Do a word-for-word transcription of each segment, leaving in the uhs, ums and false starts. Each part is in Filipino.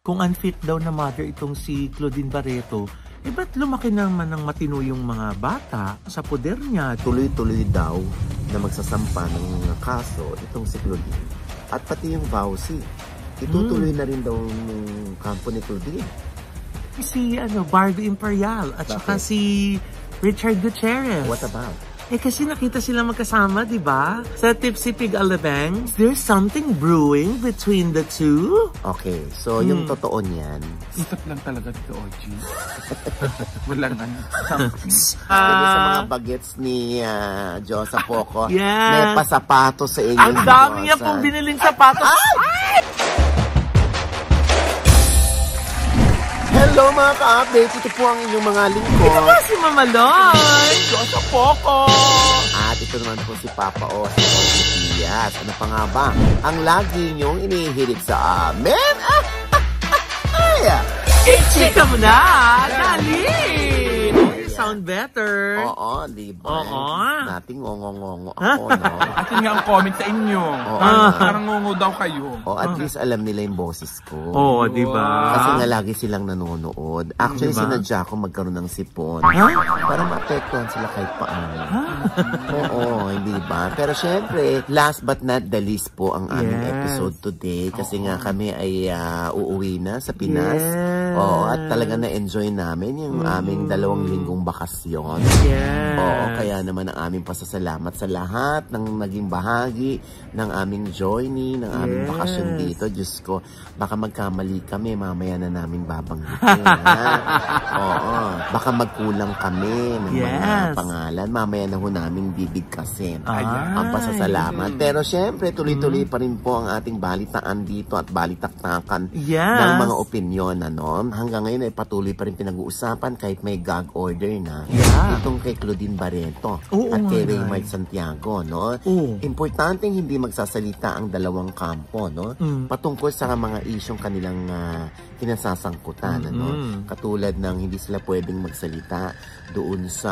Kung unfit daw na mother itong si Claudine Barreto, eh ba't lumaki naman ng matino yung mga bata sa poder niya? Tuloy-tuloy daw na magsasampa ng kaso itong si Claudine. At pati yung Vauci, itutuloy hmm. na rin daw yung kampo ni Claudine. Si ano, Barbie Imperial at Bakit? saka si Richard Gutierrez. What about? Eh kasi nakita sila magkasama, di ba? Sa Tipsy Pig Alabang. There's something brewing between the two? Okay, so hmm. yung totoo niyan. Isip lang talaga dito, O G. Walang ano. Uh, sa mga bagets ni uh, Josa Poco, yes. May pasapatos sa inyo. Ang dami niya pong biniling sapatos. Ay! Hello mga ka-update, ito po ang inyong mga lingkod. Ito ba si Mama Loy? Josa Poco! At ito naman po si Papa O, si Osias. Ano pa nga ba? Ang lagi niyong inihilig sa amin? Ah, ah, ah, ah. I-chika mo na! Dali! Sound better. Oo, di ba? Oo. Nating ngongongongo ako, no? At yun nga ang comment sa inyo. Oo. Parang, parang ngongo daw kayo. O, at least alam nila yung boses ko. Oo, di ba? Kasi nga lagi silang nanonood. Actually, diba? sinadya ko magkaroon ng sipon. Huh? Para maapektuhan sila kahit paano. Oo, hindi ba? Pero syempre, last but not the least po ang aming yes. episode today. Kasi Oo. nga kami ay uh, uuwi na sa Pinas. Yes. Oo, at talaga na-enjoy namin yung mm. aming dalawang linggong bakasyon. Yes. Oo, kaya naman ang aming pasasalamat sa lahat ng naging bahagi ng aming journey, ng aming yes. bakasyon dito. Diyos ko, baka magkamali kami, mamaya na namin babanggitin. Oo, baka magkulang kami ng yes. mga pangalan, mamaya na ho namin bibigkasin. Ay. Ang pasasalamat. Pero syempre, tuloy-tuloy mm. pa rin po ang ating balitaan dito at balitaktakan yes. ng mga opinyon. Ano? Hanggang ngayon ay patuloy pa rin pinag-uusapan kahit may gag order na. Yeah. Itong kay Claudine Barreto Oo, at kay man. Raymart Santiago, no? Oo. Importanteng hindi magsasalita ang dalawang kampo, no? Mm. Patungkol sa mga isyong kanilang uh, kinasasangkutan, mm-hmm. ano? Katulad ng hindi sila pwedeng magsalita doon sa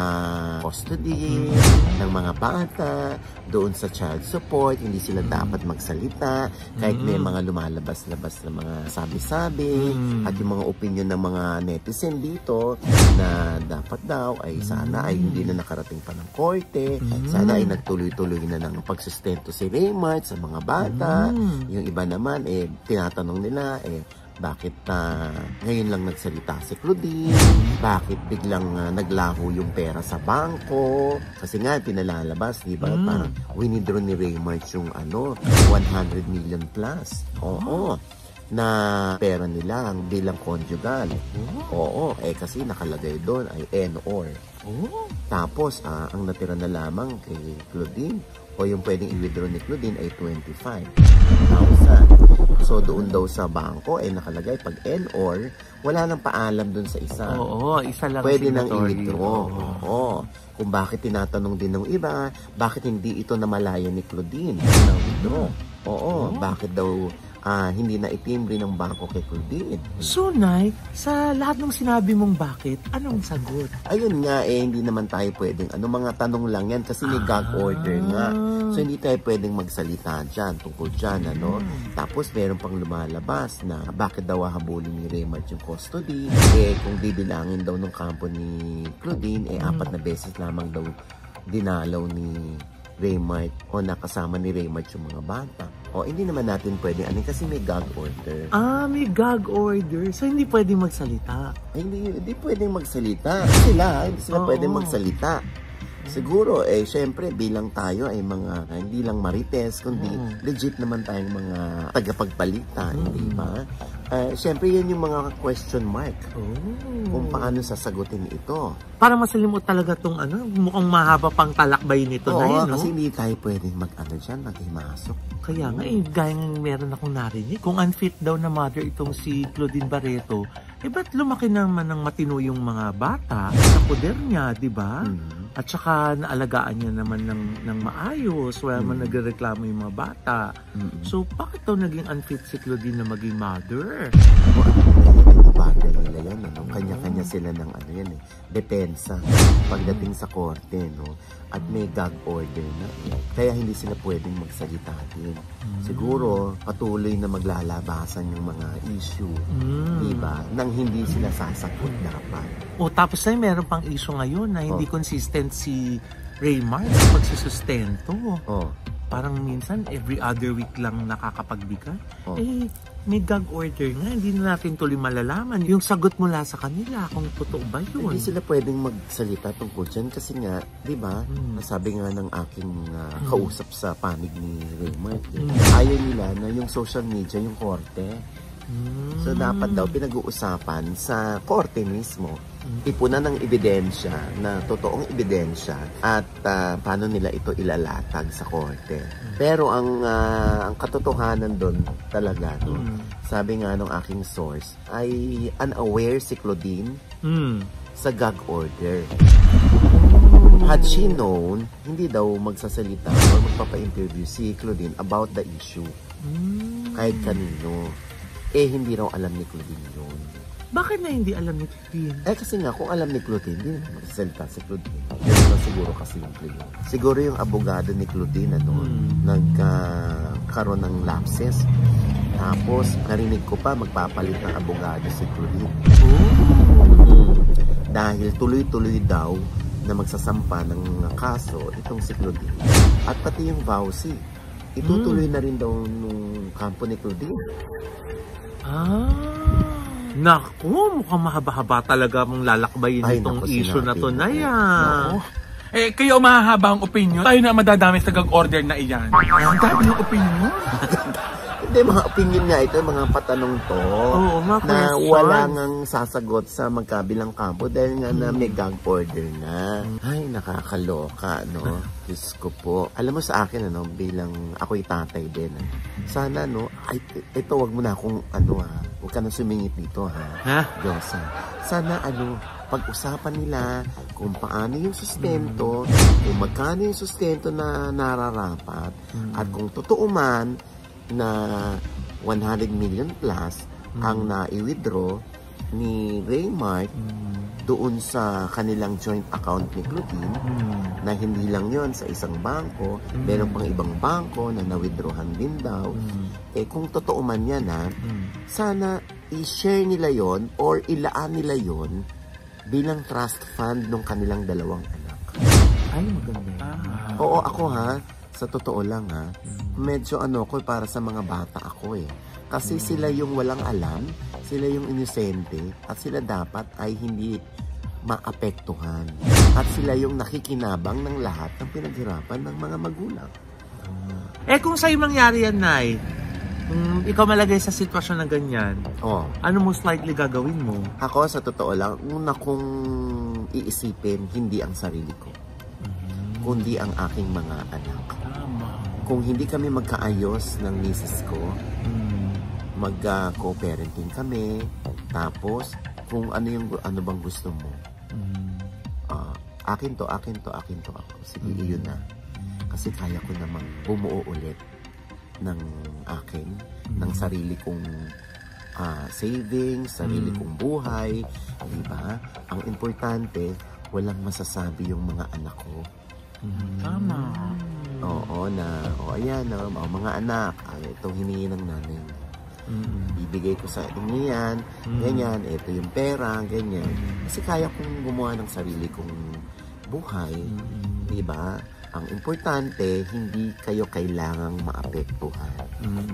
custody mm-hmm. ng mga bata, doon sa child support, hindi sila mm-hmm. dapat magsalita kahit mm-hmm. may mga lumalabas-labas na mga sabi-sabi mm-hmm. at yung mga opinion ng mga netizen dito na dapat daw ay sana ay hindi na nakarating pa ng korte, mm. sana ay nagtuloy-tuloy na ng pagsustento si Raymart sa mga bata. Mm. Yung iba naman, eh, tinatanong nila, eh, bakit uh, ngayon lang nagsalita si Claudine? Bakit biglang uh, naglaho yung pera sa bangko? Kasi nga, pinalalabas, di ba? Mm. Parang winidraw ni Raymart yung ano, one hundred million plus. Oo. Na pera nila ang bilang conjugal. Oh. Oo, eh kasi nakalagay doon ay N or. Oh. Tapos, ah, ang natira na lamang kay Claudine o yung pwedeng i-withdraw ni Claudine ay twenty-five thousand. So, doon daw sa bangko ay nakalagay pag N or, wala nang paalam doon sa isa. Oo, isa lang. Pwede nang i-withdraw. Oo. Kung bakit tinatanong din ng iba, bakit hindi ito namalaya ni Claudine na withdraw? Oo, oh. Bakit daw Ah, hindi na itimbre ng bangko kay Claudine. So, Nay, sa lahat ng sinabi mong bakit, anong sagot? Ayun nga, eh, hindi naman tayo pwedeng, ano, mga tanong lang yan kasi may ah. gag order nga. So, hindi tayo pwedeng magsalita dyan, tungkol dyan, ano. Hmm. Tapos, meron pang lumalabas na bakit daw hahabulin ni Raymart yung custody. Eh, kung bibilangin daw ng kampo ni Claudine, eh, hmm. apat na beses lamang daw dinalaw ni Raymart o nakasama ni Raymart yung mga bata. O hindi naman natin pwede ano kasi may gag order. Ah, may gag order. So hindi pwedeng magsalita. Ay, hindi, hindi pwedeng magsalita. Sila, hindi sila oh, pwedeng magsalita. Siguro, eh, syempre, bilang tayo ay mga, hindi lang marites, kundi oh. legit naman tayong mga tagapagbalita, mm. hindi ba? Uh, syempre, yan yung mga question mark. Oh. Kung paano sasagutin ito. Para masalimot talaga tong ano, mukhang mahaba pang talakbay nito Oo, na yun, no? Kasi hindi tayo pwedeng mag-ano dyan, mag-himasok. Kaya nga, eh, gaya nga meron akong narinig. Kung unfit daw na mother itong si Claudine Barreto, eh, ba't lumaki naman ng matino yung mga bata sa poder niya, di ba? Mm. At saka naalagaan niya naman ng, ng maayos, wala mm. man nagreklamo yung mga bata. Mm. So, bakit daw naging unfit si Claudine na maging mother? binabagal nila yan, ano? Kanya-kanya sila ng ano yan eh, depensa pagdating sa korte, no? At may gag order na eh. Kaya hindi sila pwedeng magsalita din. Siguro, patuloy na maglalabasan yung mga issue, Mm. diba? Nang hindi sila sasagot dapat. O tapos ay meron pang issue ngayon na hindi Oh. consistent si Raymar sa pagsusustento. Oh, Parang minsan every other week lang nakakapagbigat. Oh. Eh, may gag order nga, hindi na natin tuloy malalaman. Yung sagot mula sa kanila, kung totoo ba yun. hindi sila pwedeng magsalita tungkol dyan kasi nga, di ba, Mm. nasabi nga ng aking uh, kausap sa panig ni Raymar, eh, Mm. ayaw nila na yung social media, yung korte. Mm. So, dapat daw pinag-uusapan sa korte mismo. Mm. Ipunan ng ebidensya na totoong ebidensya at ah, paano nila ito ilalatag sa korte. Pero ang ah, ang katotohanan doon talaga, no, Mm. sabi nga ng aking source, ay unaware si Claudine Mm. sa gag order. Had she known, hindi daw magsasalita or magpapa-interview si Claudine about the issue. Mm. Kahit kanino. Eh, hindi raw alam ni Claudine yun. Bakit na hindi alam ni Claudine? Eh, kasi nga, kung alam ni Claudine, hindi na magsasalita si Claudine. Yun na siguro kasi yung Claudine. Siguro yung abogado ni Claudine, ano, Hmm. nagkaroon ng lapses. Tapos, narinig ko pa, magpapalit ng abogado si Claudine. Oh. Hmm. Dahil tuloy-tuloy daw na magsasampa ng kaso itong si Claudine. At pati yung Vauci, itutuloy na rin daw nung kampo ni Claudine. Ah. Naku, mukhang mahaba-haba talaga mong lalakbayin Ay, itong naku, issue na sinabi to mo. na yan. Oo. Eh, kayo mahahaba ang opinion. Tayo na madadami sa gag order na iyan. Ang dami ng opinion. Hindi, mga opinion nga ito, mga patanong to. Oo, mga na questions. wala ngang sasagot sa magkabilang kampo dahil nga na may gag order na. Ay, nakakaloka, no? Diyos ko po. Alam mo sa akin, ano, bilang ako'y tatay din, ah, sana, no, ay, ito, wag mo na akong, ano, ha, huwag ka na sumingit dito, ha? Ha? Diyos, ha? Sana, ano, pag-usapan nila kung paano yung sustento, kung magkano yung sustento na nararapat, at kung totoo man na one hundred million plus ang na-withdraw ni Raymar doon sa kanilang joint account ni Claudine, Mm. na hindi lang yon sa isang bangko, meron pang ibang bangko na na-withdrawhan din daw. Eh kung totoo man yan, ha, Mm. sana i-share nila yon or ilaan nila yon bilang trust fund ng kanilang dalawang anak. Ay, maganda yan. Ah. Oo, ako ha, sa totoo lang ha, medyo ano ko para sa mga bata ako eh. Kasi sila yung walang alam, sila yung inosente, at sila dapat ay hindi maapektuhan. At sila yung nakikinabang ng lahat ng pinaghirapan ng mga magulang. Eh, kung sa'yo mangyari yan, Nay, kung ikaw malagay sa sitwasyon na ganyan, Oh, ano most likely gagawin mo? ako sa totoo lang, una kong iisipin, hindi ang sarili ko, kundi ang aking mga anak. Tama. Kung hindi kami magkaayos ng misis ko, Mm. mag-co-parenting kami, tapos kung ano yung ano bang gusto mo, Mm. ah, akin to, akin to, akin to ako. Sige, iyon na. Kasi kaya ko namang bumuo ulit ng akin, ng sarili kong ah, savings, sarili Mm. kong buhay, di ba? Ang importante, walang masasabi yung mga anak ko. Tama. Oo, na, o ayan, o, o, mga anak, ay, itong hiningi ng nanay. Mm. Bibigay ko sa inyo yan, Mm. ganyan, ito yung pera, ganyan. Kasi kaya kong gumawa ng sarili kong buhay, Mm. di ba? Ang importante, hindi kayo kailangang maapektuhan.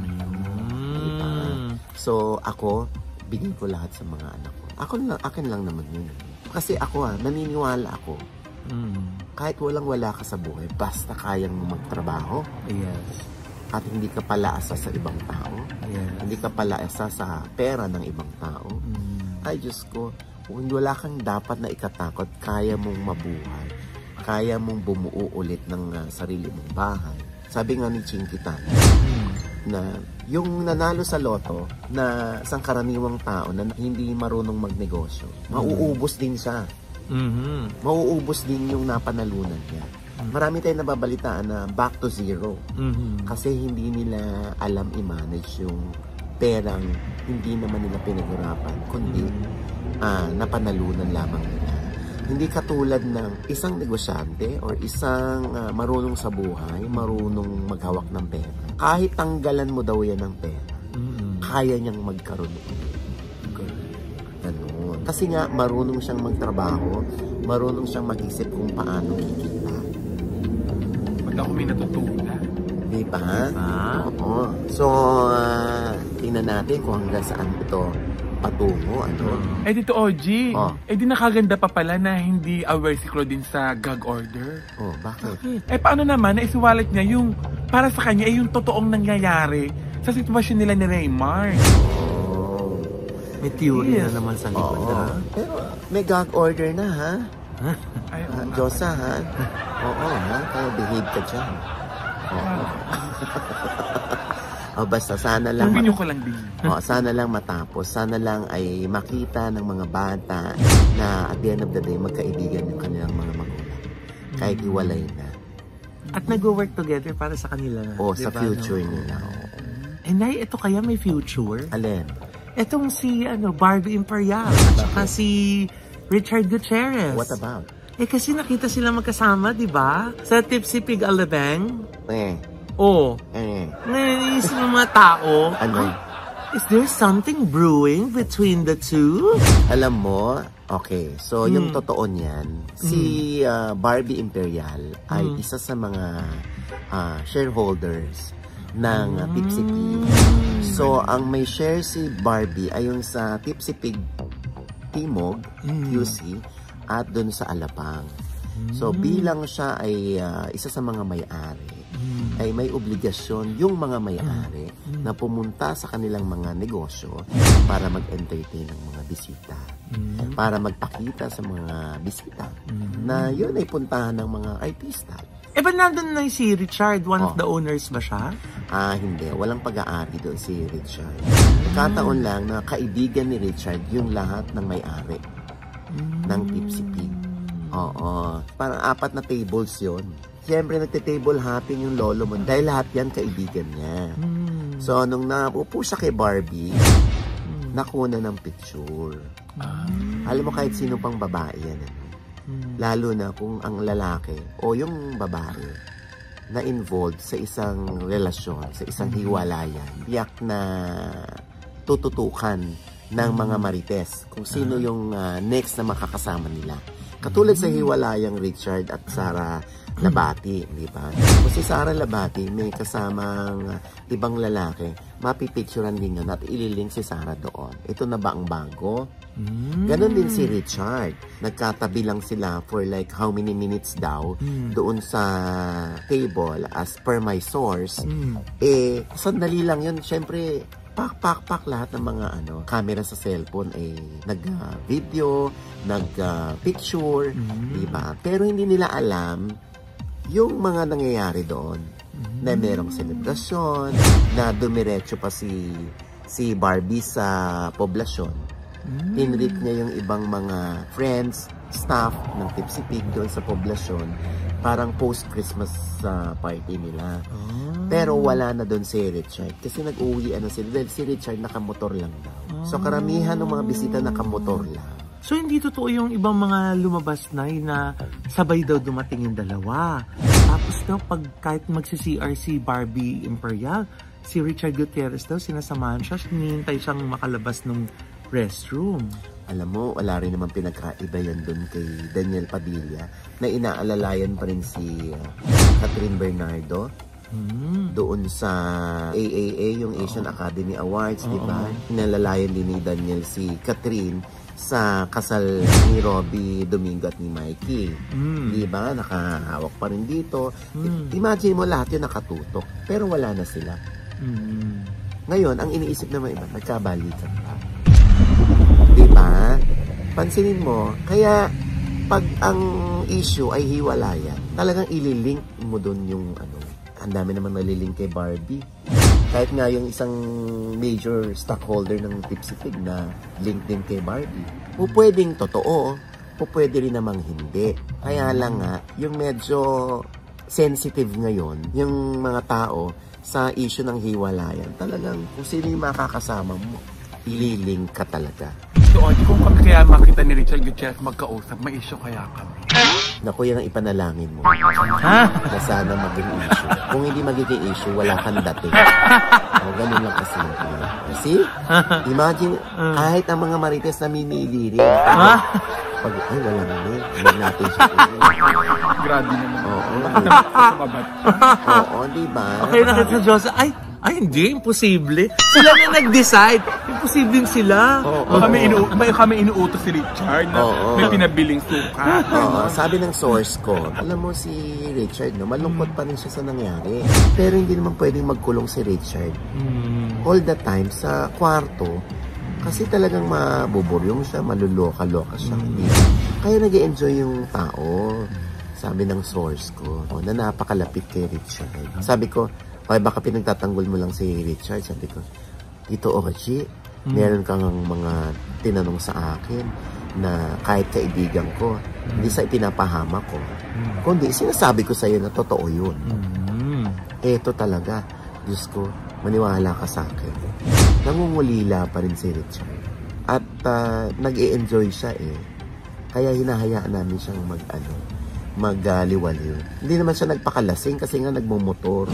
Mm. So, ako, bigay ko lahat sa mga anak ko. Ako lang, akin lang naman yun. Kasi ako, ah, naniniwala ako, Mm. kahit walang-wala ka sa buhay, basta kayang magtrabaho Yes. at hindi ka palaasa sa ibang tao, Yes. hindi ka palaasa sa pera ng ibang tao, Mm. ay Diyos ko, kung wala kang dapat na ikatakot, kaya mong mabuhay, kaya mong bumuo ulit ng uh, sarili mong bahay. Sabi nga ni Chinkitan, Mm. na yung nanalo sa loto na isang karaniwang tao na hindi marunong magnegosyo, mauubos din siya. Mhm. Mauubos din yung napanalunan niya. Marami tayong nababalitaan na back to zero. Mhm. Kasi hindi nila alam i-manage yung perang hindi naman nila pinaghirapan, kundi uh, napanalunan lamang nila. Hindi katulad ng isang negosyante or isang uh, marunong sa buhay, marunong maghawak ng pera. Kahit tanggalan mo daw yan ng pera, mm-hmm. kaya niyang magkaroon ulit. Ano, kasi nga marunong siyang magtrabaho, marunong siyang mag-isip kung paano kikita. Pag ako may natutunan. Di ba? Ah. Oo. So, uh, tingnan natin kung hanggang saan ito patungo, ano? Eh dito, O G, oh. eh di nakaganda pa pala na hindi aware si Claudine sa gag order. Oh, bakit? Eh paano naman na isuwalat niya yung, para sa kanya, eh yung totoong nangyayari sa sitwasyon nila ni Raymar. Oh. May theory yes. na naman sa likod, oh. ha? Pero may gag order na, ha? Ay, uh, Diyosa, ha? Oo, ha? Kaya behave ka dyan. Oo. O basta sana lang Tumbinyo ko lang din. O, sana lang matapos. Sana lang ay makita ng mga bata na at the end of the day magkaibigan yung kanilang mga magulang. Kahit iwalay na. At nag-work together para sa kanila. O diba, sa future no? nila. Eh, Nay, ito kaya may future? Alin? Itong si ano, Barbie Imperial at saka si Richard Gutierrez. What about? Eh kasi nakita sila magkasama, di ba? Sa Tipsy Pig Alabang. Eh. Oh. Eh. Naiisip ng mga tao. Ano? Is there something brewing between the two? Alam mo, okay. So, hmm. yung totoo niyan, hmm. si uh, Barbie Imperial ay hmm. isa sa mga uh, shareholders ng uh, Tipsy Pig. So, ang may share si Barbie ay yung sa Tipsy Pig Timog, mm. Q C, at dun sa Alapang. Mm. So, bilang siya ay uh, isa sa mga may-ari, mm. ay may obligasyon yung mga may-ari mm. na pumunta sa kanilang mga negosyo para mag-entertain ng mga bisita. Mm. Para magpakita sa mga bisita mm. na yun ay puntahan ng mga artista. Eh ba nandun na si Richard? One oh. of the owners ba siya? Ah, hindi. Walang pag-aari doon si Richard. Kataon lang na kaibigan ni Richard yung lahat ng may-ari mm. ng Tipsy Pig. Oo. Parang apat na tables yon. Siyempre, nagte-table hopping yung lolo mo dahil lahat yan kaibigan niya. Mm. So, nung napupo siya kay Barbie, mm. nakuna ng picture. Mm. Alam mo, kahit sino pang babae yan. Ano? Mm. Lalo na kung ang lalaki o yung babae na involved sa isang relasyon, sa isang mm. hiwalayan, tiyak na tututukan ng mga marites kung sino yung uh, next na makakasama nila. Katulad sa hiwalayang Richard at Sara Labati, di ba? Kung si Sara Labati may kasamang ibang lalaki, mapipicturean din yun at ililink si Sara doon. Ito na ba ang bago? Ganon din si Richard. Nagkatabi lang sila for like how many minutes daw doon sa table as per my source. Eh, sandali lang yun. Siyempre, pak, pak, pak, lahat ng mga ano, camera sa cellphone ay eh, nag-video, uh, nag-picture, uh, mm-hmm. diba? Pero hindi nila alam yung mga nangyayari doon. Mm-hmm. Na merong selebrasyon, na dumiretso pa si si Barbie sa poblasyon. Mm-hmm. Tinreat niya yung ibang mga friends, staff ng Tipsy Pig doon sa poblasyon. Parang post-Christmas uh, party nila. Oh. Pero wala na doon si Richard. Kasi nag-uwi ano sila. Dahil si Richard nakamotor lang daw. Oh. So karamihan ng mga bisita nakamotor lang. So hindi totoo yung ibang mga lumabas na na sabay daw dumating yung dalawa. Tapos daw pag kahit magsi-C R si Barbie Imperial, si Richard Gutierrez daw sinasamahan siya. Hinihintay siyang makalabas ng restroom. Alam mo, wala rin naman pinagkaiba yan doon kay Daniel Padilla na inaalalayan pa rin si uh, Catherine Bernardo mm. doon sa A A A, yung Asian oh. Academy Awards, oh. di ba? Inalalayan din ni Daniel si Catherine sa kasal ni Robbie Domingo at ni Mikey. Mm. Di ba? Nakahawak pa rin dito. Mm. Imagine mo lahat yun nakatutok, pero wala na sila. Mm. Ngayon, ang iniisip naman iba, nagkabalikan pa. Diba? Pansinin mo, kaya pag ang issue ay hiwalayan, talagang ililink mo dun yung ano, ang dami naman nalilink kay Barbie. Kahit nga yung isang major stockholder ng Tipsy Pig na link din kay Barbie. O pwedeng totoo, o pwede rin namang hindi. Kaya lang nga, yung medyo sensitive ngayon yung mga tao sa issue ng hiwalayan. Talagang kung sino yung makakasama mo, ililing ka talaga. So, Audie, kung kami kaya makita ni Richard Gutierrez magkausap, may issue kaya kami. Naku, yan ang ipanalangin mo. Ha? Na sana maging issue. Kung hindi magiging issue, wala kang dating. O, ganun lang kasi. See? Imagine, kahit ang mga marites na minili rin. Ha? Pag, ay, wala na rin. Hindi natin siya. Grabe naman. Oo. Sumabat. Oo, diba? Okay, nakita sa Diyos, ay, ay hindi, imposible. Sila na nag-decide. Imposible sila. Oo. Baka may, inu may kami inuutos si Richard na Oo. may pinabiling suka. Oo, sabi ng source ko, alam mo si Richard, no, malungkot pa rin siya sa nangyari. Pero hindi naman pwedeng magkulong si Richard. Hmm. All the time sa kwarto, kasi talagang mabuburyong siya, maluluka-loka siya. Mm. Kaya nag-enjoy yung tao, sabi ng source ko, o, na napakalapit kay Richard. Sabi ko, okay, baka pinagtatanggol mo lang si Richard. Sabi ko, Tito Ochi, mm. meron kang mga tinanong sa akin na kahit kaibigan ko, mm. hindi sa ipinapahama ko. Mm. Kundi, sinasabi ko sa'yo na totoo yun. Mm. Eto talaga, Diyos ko, maniwala ka sa akin. Nangungulila pa rin si Richard. At uh, nag-e-enjoy siya eh. Kaya hinahayaan namin siyang mag-ano, mag-liwaliw. Hindi naman siya nagpakalasing kasi nga nagmumotor.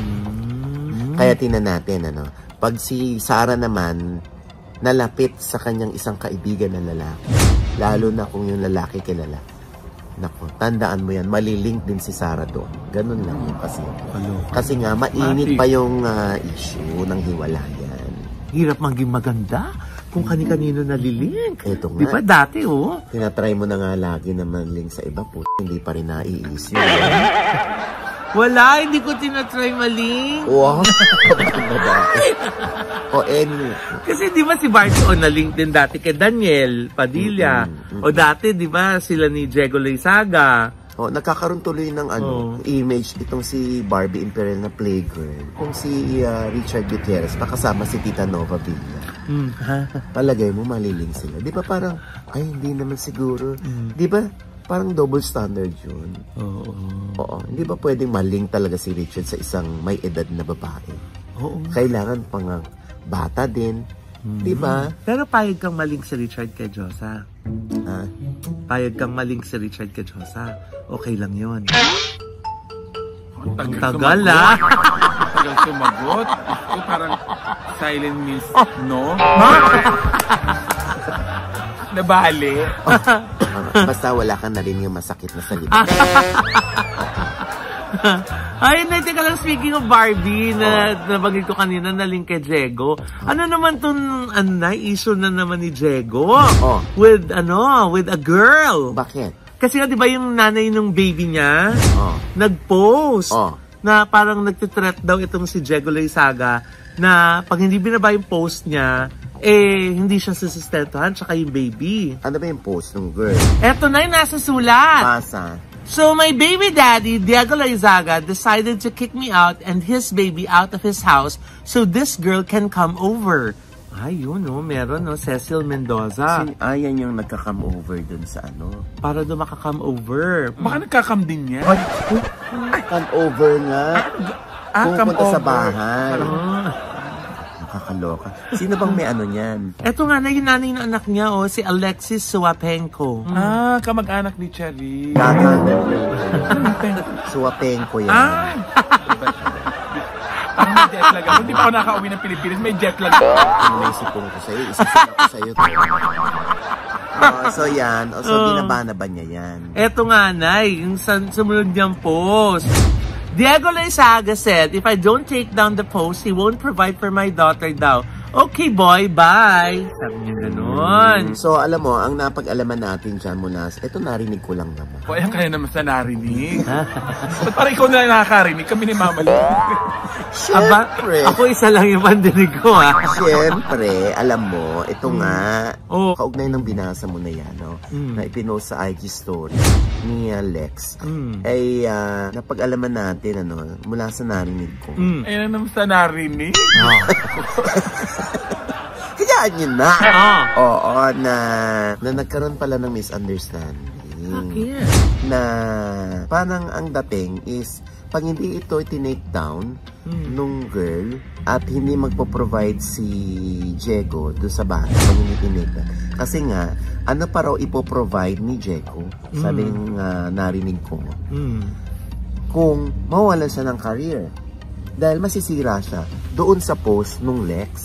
Mm. Kaya tingnan natin, ano, pag si Sarah naman nalapit sa kanyang isang kaibigan na lalaki, lalo na kung yung lalaki kilala, nako, tandaan mo yan, malilink din si Sarah doon. Ganun lang yun kasi. Kasi nga, mainit pa yung uh, issue ng hiwalayan. Hirap maging maganda kung kani-kanino nalilink. Ito nga. Di ba dati, oh? Tinatry mo na nga lagi na manlink sa iba po. Hindi pa rin naiisip. Wala, hindi ko tinatry maling. Wow! O, anyway. Kasi di ba si Barbie, o na-link din dati kay Daniel Padilla. Mm-hmm, mm-hmm. O dati, di ba, sila ni Diego Loizaga. O, nagkakaroon tuloy ng ano, oh. image itong si Barbie Imperial na playgirl. Kung si uh, Richard Gutierrez, makasama si Tita Nova Villa. Mm. Palagay mo, maliling sila. Di ba parang, ay, hindi naman siguro. Mm. Di ba? Parang double standard yun. Oo. Oh, Oo. Hindi ba pwedeng maling talaga si Richard sa isang may edad na babae? Oo. Kailangan pang bata din. Mm-hmm. Di ba? Pero payag kang maling si Richard kay Diyosa. Ha? Payag kang maling si Richard kay Diyosa. Okay lang yun. Ang tagal, tagal ah. Ang tagal sumagot. Ito parang silent means no. Nabali. Oh, basta wala kang narinig yung masakit na salita. Ay, na, teka lang, speaking of Barbie, na oh. nabanggit ko kanina na link kay Diego. Ano naman itong, ano na, issue na naman ni Diego? Oh. With, ano, with a girl. Bakit? Kasi nga, di ba yung nanay ng baby niya, oh. nag-post, oh. na parang nagtitreat daw itong si Diego Loizaga, na pag hindi binaba yung post niya, eh, hindi siya susustentuhan, tsaka yung baby. Ano ba yung post ng girl? Eto na yung nasa sulat. Pasa. So, my baby daddy, Diego Loizaga, decided to kick me out and his baby out of his house so this girl can come over. Ay, yun, no? Meron, no? Cecil Mendoza. Sin Ayan yung nagka-come over dun sa ano. Para doon makaka-come over. Baka nagka-come din yan. Come over nga. Ah, come Pupunta over. sa bahay. Ah. Nakakaloka. Sino bang may ano niyan? Eto nga na yung nanay ng anak niya, oh, si Alexis Suwapenko. Ah, kamag-anak ni Cherry. Suwapenko yan. Ah! Ang may jet lag ako. Hindi pa ako nakauwi ng Pilipinas. May jet lag ako. Ang naisipon ko sa'yo. Isipin ko sa'yo. Oh, so yan. O, so, Oh. binaba na ba niya yan? Eto nga, Nay, yung sa- sumunod niyang post. Diego Loizaga said, if I don't take down the post, he won't provide for my daughter daw. Okay, boy, bye. Sabi niya ganun. So, alam mo, ang napag-alaman natin dyan mula, ito narinig ko lang naman. O, ayan kaya naman sa narinig. Ba't parang ikaw na nakakarinig? Kami ni Mama Lee. Siyempre. Aba, ako isa lang yung pandinig ko, ha? Siyempre, alam mo, ito nga, Oh. kaugnay ng binasa mo na yan, no? Mm. Na ipinost sa I G story ni uh, Lex, Mm. ay uh, napag-alaman natin, ano, mula sa narinig ko. Mm. Ayan naman sa narinig. Oh. Kayaan yun na. Ah. Oo, na, na nagkaroon pala ng misunderstanding. Bakit? na parang ang dating is pag hindi ito tinake down hmm. nung girl at hindi magpo-provide si Diego do sa bata pag hindi tinake down. Kasi nga, ano pa raw ipo-provide ni Diego, hmm. sabi ng uh, narinig ko, hmm. kung mawalan siya ng career. Dahil masisira siya doon sa post nung Lex.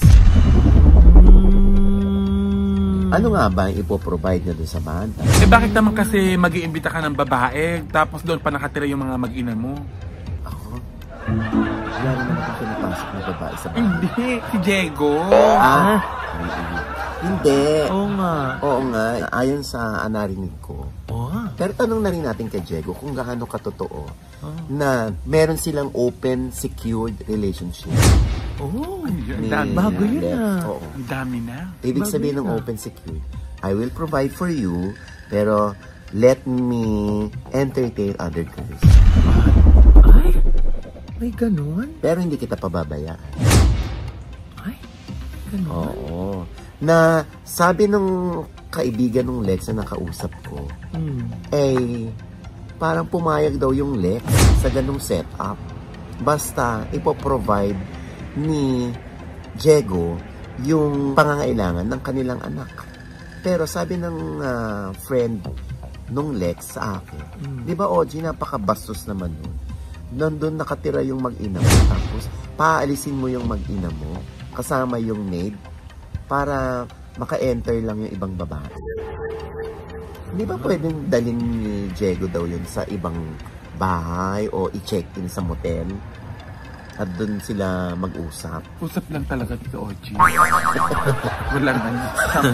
Hmm. Ano nga ba ang ipoprovide niya doon sa bata? Eh bakit naman kasi mag-iimbita ka ng babae tapos doon pa nakatira yung mga mag-ina mo? Ako? Wala naman ako pinapasok ng babae sa bata. Hindi, si Diego. Ah? Hindi. Oo nga. Oo nga. Ayon sa narinig ko. Oh. Pero tanong na rin natin kay Diego kung gaano katotoo oh. na meron silang open, secured relationship. Oh, Ni, bago yun na. ah. Ang dami na. Ibig sabihin ng open, secured, I will provide for you, pero let me entertain other girls. Ay, may ganun? Pero hindi kita pababayaan. Ay, ganun? Oo. Na sabi nung kaibigan ng Lex na nakausap ko, hmm. eh, parang pumayag daw yung Lex sa ganung setup. Basta ipoprovide ni Diego yung pangangailangan ng kanilang anak. Pero sabi ng uh, friend nung Lex sa akin, hmm. di ba O G, napakabastos naman nun. Nandun nakatira yung mag-ina mo, tapos paalisin mo yung mag-ina mo, kasama yung maid, para maka-enter lang yung ibang babae. Hindi ba pwedeng dalhin ni Diego daw yun sa ibang bahay o i-check-in sa motel? At doon sila mag-usap? Usap lang talaga dito, O G. Walang ano.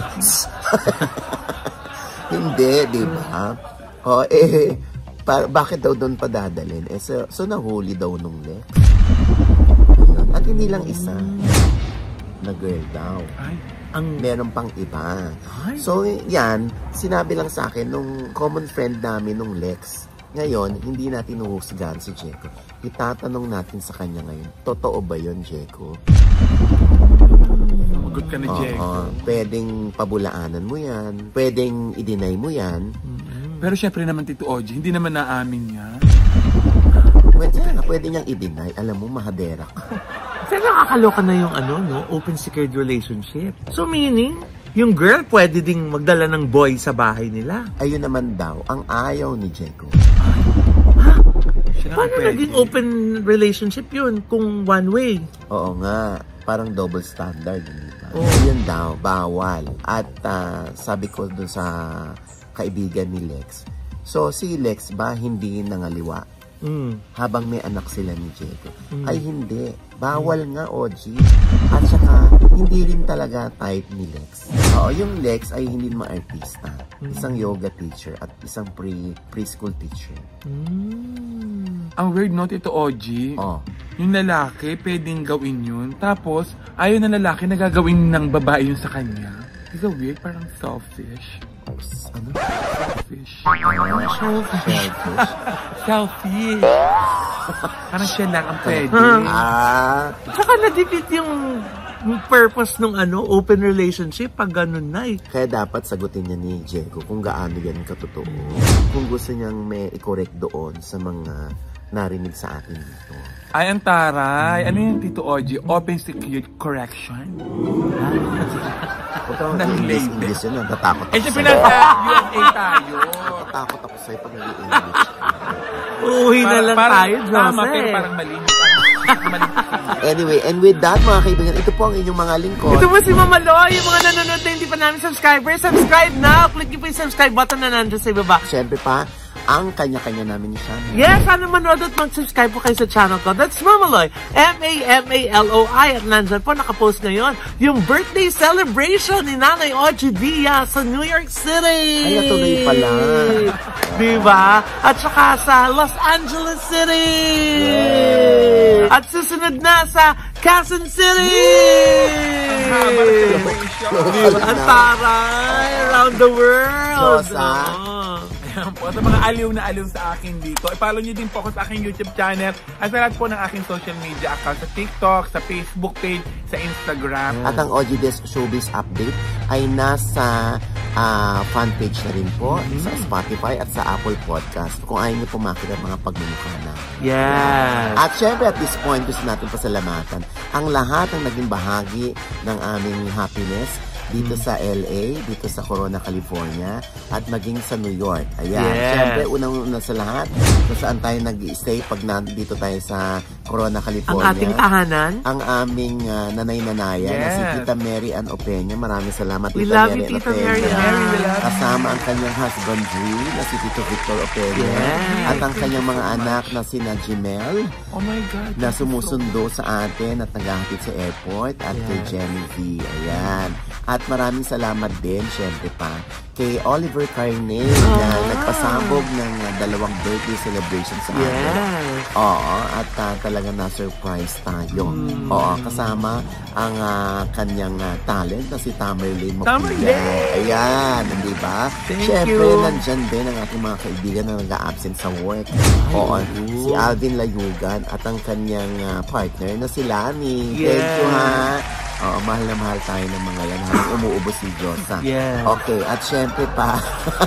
Hindi, di ba? O, eh, pa, bakit daw doon padadalhin? Eh, so, so nahuli daw nung Lex. At hindi lang isa. Na girl daw. Ay, ang meron pang iba. Ay. So, yan, sinabi lang sa akin nung common friend namin nung Lex. Ngayon, hindi natin uhusgahan si Diego. Itatanong natin sa kanya ngayon, totoo ba yun, Diego? Magot ka na, Diego. Oo, pwedeng pabulaanan mo yan, pwedeng i-deny mo yan. Mm-hmm. Pero syempre naman, Tito O G, hindi naman naamin niya. Pwede, pwede niyang i-deny. Alam mo, mahadera ka. Pero nakakaloka na yung ano, no? Open secured relationship. So meaning, yung girl pwede ding magdala ng boy sa bahay nila. Ayun naman daw, ang ayaw ni Diego. Ha? Paano naging open relationship yun kung one way? Oo nga, parang double standard. Diba? Oh. Yun daw, bawal. At uh, sabi ko dun sa kaibigan ni Lex, so si Lex ba hindi nangaliwa? Mm. Habang may anak sila ni Diego. Mm. Ay hindi. Bawal mm. nga, O G. At saka, hindi rin talaga type ni Lex. Oo, yung Lex ay hindi naman artista. Mm. Isang yoga teacher at isang pre preschool teacher. Mm. Ang weird note ito, O G. Oh. Yung lalaki, pwedeng gawin yun. Tapos, ayaw na lalaki na gagawin ng babae yun sa kanya. Is that weird? Parang selfish. Ano? Selfish. Oh, selfish. Selfish. Parang siya lang ang pwede. Ah. Saka na-defeat yung purpose ng ano, open relationship pag ganun na eh. Kaya dapat sagutin niya ni Diego kung gaano yan katotoo. Kung gusto niyang may i-correct doon sa mga narinig sa atin dito. Ay, ang taray. Ano yung Tito O G? Open secured correction? Huwag kang English, English yun. Natatakot ako eh, siya pinasa U S A tayo. Natatakot ako sa'yo pag nag-i-English. Uuwi na lang parang, tayo, Jose. Tama, pero parang malinis. Anyway, and with that, mga kaibigan, ito po ang inyong mga lingkod. Ito po si Mama Lo, yung mga nanonood na hindi pa namin subscribers. Subscribe now! Click niyo po yung subscribe button na nandun sa ibaba. Siyempre pa, ang kanya-kanya namin channel. Yes, sana manood at mag-subscribe po kayo sa channel ko. That's Mamaloy. M A M A L O I. At nandyan po, nakapost ngayon yung birthday celebration ni Nanay Oji Dia sa New York City. Ay, natuloy pala. Diba? At saka sa Los Angeles City. Yeah. At susunod na sa Quezon City. Diba? Ang taray around the world. Diyos, ah. Ayan po, sa mga aliw na aliw sa akin dito, i-follow nyo din po ako sa aking YouTube channel at sa lahat po ng aking social media account sa TikTok, sa Facebook page, sa Instagram. At ang O G Des Showbiz Update ay nasa uh, fan page na rin po mm-hmm. sa Spotify at sa Apple Podcast kung ayaw niyo po makita mga pagmumukha na. Yes! At syempre at this point, gusto natin pasalamatan ang lahat ng naging bahagi ng aming happiness dito sa L A, dito sa Corona, California, at maging sa New York. Ayan. Yes. Siyempre, unang-una sa lahat, kung saan tayo nag-stay pag nandito tayo sa Corona, California. Ang ating tahanan. Ang aming uh, nanay-nanaya yes. na si Tita Mary Ann Opeña. Maraming salamat, We Tita love Mary you, Tita Opeña. Mary Ann. Kasama ang kanyang husband, Drew, na si Tito Victor Opeña. Yes. At ang kanyang mga anak na si na Jimel. Oh my God. Na sumusundo sa atin at naghahatid sa airport. At yes. kay Jenny V. Ayan. At maraming salamat din, syempre pa, kay Oliver Carne oh. na nagpasabog ng uh, dalawang birthday celebration sa atin. Yes. Oo, at uh, talaga na-surprise tayo. Mm. Oo, kasama ang uh, kanyang uh, talent na si Tamerlane Mopilla. Tamerlane! Ayan, di ba? Thank syempre, you. nandyan din ang ating mga kaibigan na nag-a-absent sa work. Oo, si Alvin Layugan at ang kanyang uh, partner na si Lani. Yes. Thank you, ha? Oo, mahal na mahal tayo ng mga yan habang umuubos si Diyosa. Yeah. Okay, at syempre pa,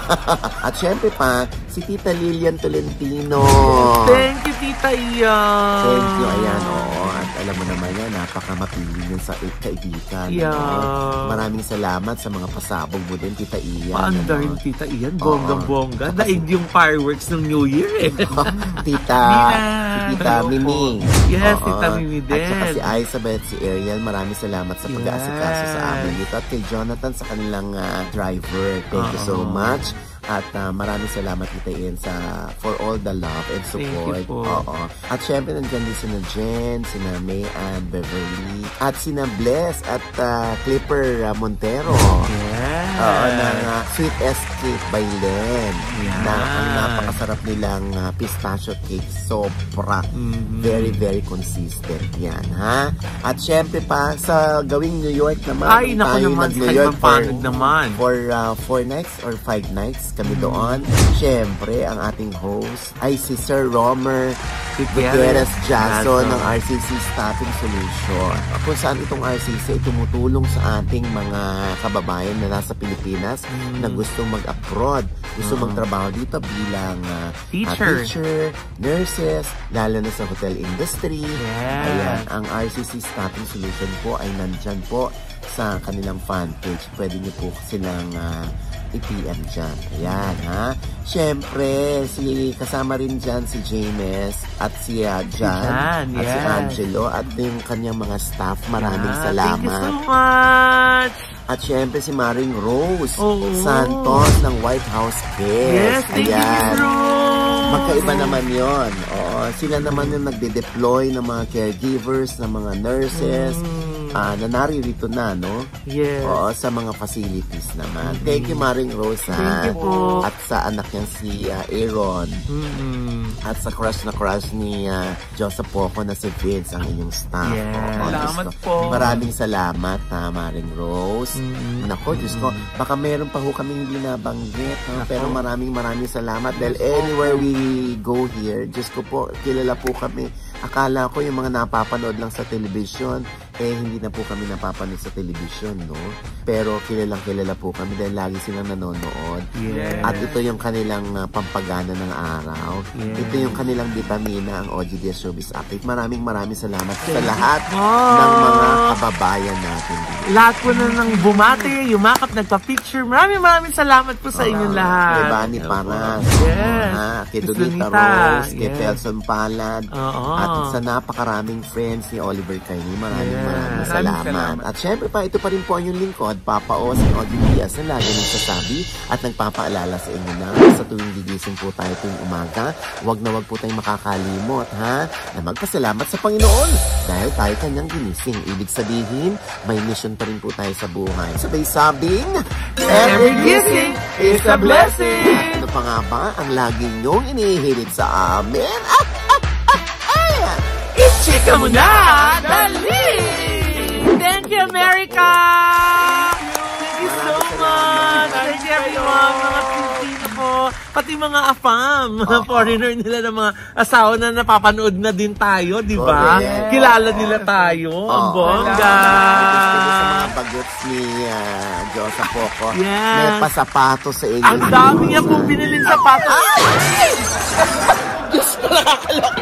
at syempre pa, si Tita Lilian Tolentino. Thank you, Tita Ian. Thank you, ayan, oo. At alam mo naman yan, napaka-mapili yun sa kaibigan. Yeah. No? Maraming salamat sa mga pasabog mo din, Tita Ian. Paanda rin, Tita Ian. Bonggang-bongga. Daig yung fireworks ng New Year, eh. Tita, si Tita Mimi. Yes, oo. Tita Mimi din. At saka si Elizabeth, si Ariel, maraming salamat sa pag-aasikaso yes. sa amin dito. At kay Jonathan sa kanilang uh, driver. Thank uh-oh. you so much. At uh, maraming salamat Tita Ian sa for all the love and support. Oo. At syempre nandiyan din sina Jen, sina May Ann Beverly, at sina Bless at uh, Clipper uh, Montero. Yeah. Oo, ng uh, Sweet Escape by Len. Yeah. Na ang napakasarap nilang uh, pistachio cake. Sobra. Mm-hmm. Very, very consistent. Yan, ha? At syempre pa, sa gawing New York naman. Ay, naku naman. New York for, naman. For uh, four nights or five nights kami mm-hmm. doon. Syempre, ang ating host ay si Sir Romer Gutierrez Jason ng R C C Staffing Solution. Kung saan itong R C C ay tumutulong sa ating mga kababayan na nasa Pilipinas mm. na gustong mag-abroad, gusto mm. magtrabaho dito bilang uh, teacher. Uh, teacher, nurses, lalo na sa hotel industry. Yeah. Ayan, ang R C C Staffing Solution po ay nandyan po sa kanilang fan page. Pwede niyo po silang uh, i-P M dyan. Ayan, ha? Siyempre, si, kasama rin dyan si James at si uh, Jan, si Jan, at yes. si Angelo at yung kanyang mga staff. Maraming yeah, salamat. Thank you so much! At syempre si Maring Rose oh, Santos ng White House Kids. Yes, thank Ayan. you, Rose! Magkaiba naman yon. Oo, sila naman yung nagde-deploy ng mga caregivers, ng mga nurses, mm. uh, na naririto na, no? Yes. Oo, sa mga facilities naman. Mm-hmm. Thank you, Maring Rose, ha? Thank you po. At sa anak niyang si uh, Aaron. Mm-hmm. At sa crush na crush ni uh, Joseph Poco na si Vince, ang inyong staff. Yes. Oo, salamat Diyos po. Maraming salamat, ha, Maring Rose. Mm-hmm. Nako, Diyos ko, baka meron pa ho kaming hindi nabanggit, no? Pero maraming maraming salamat dahil anywhere we go here, Diyos ko po, kilala po kami. Akala ko yung mga napapanood lang sa television, eh hindi na po kami napapanood sa television, no? Pero kilalang kilala po kami dahil lagi silang nanonood. Yes. At ito yung kanilang uh, pampagana ng araw. Yes. Ito yung kanilang vitamina, ang O G D S Showbiz Update. Maraming maraming salamat sa lahat oh. ng mga kababayan natin. Lahat po na nang bumati, yumakap, nagpa-picture. Maraming maraming salamat po sa inyong uh, lahat. Kay Bani Paras. Yes. Uh, kay Donita Rose, kay yes. Felson Palad. Uh-oh. At sa napakaraming friends ni Oliver Carne. Maraming yeah. maraming salamat. salamat. At syempre pa, ito pa rin po ang yung lingkod, Papa O, si Audrey Diaz, na lagi nagsasabi at nagpapaalala sa inyo na sa tuwing gigising po tayo tuwing umaga, wag na wag po tayong makakalimot, ha? Na magpasalamat sa Panginoon dahil tayo kanyang ginising. Ibig sabihin, may mission pa rin po tayo sa buhay. Sabay sabing, every gising is a blessing! Ano pa nga ba ang lagi nyong inihirit sa amin? Ah, ah, ah, ah! I-chika mo na! Dali! Thank you, America! Thank you so much! Thank you, everyone! Mga Pilipino po! pati mga afam, mga foreigner nila ng mga asawa na napapanood na din tayo, di ba? Correct. Kilala nila tayo. Ang Oo. bongga. Gusto sa mga bagets ni uh, Josa Poco. Yes. May pasapatos sa inyo. Ang dami niya pong binilin sapatos. Diyos ko, nakakalok.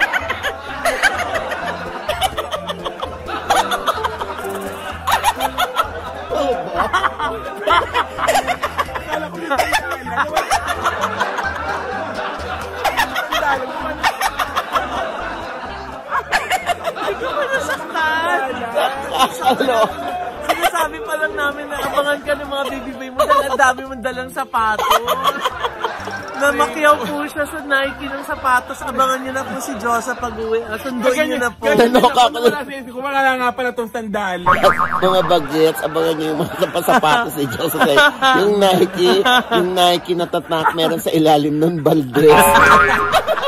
Sinasabi pa lang namin na abangan ka ng mga baby boy mo dahil ang dami mong dalang sapatos. Namakyaw po siya sa Nike ng sapatos. Abangan niyo na po si Josa pag-uwi. Sunduin niyo na po. Kung wala nga pala itong sandal. Mga bagets, abangan niyo yung mga sapatos ni Josa. Yung Nike, yung Nike na tatak meron sa ilalim ng baldes.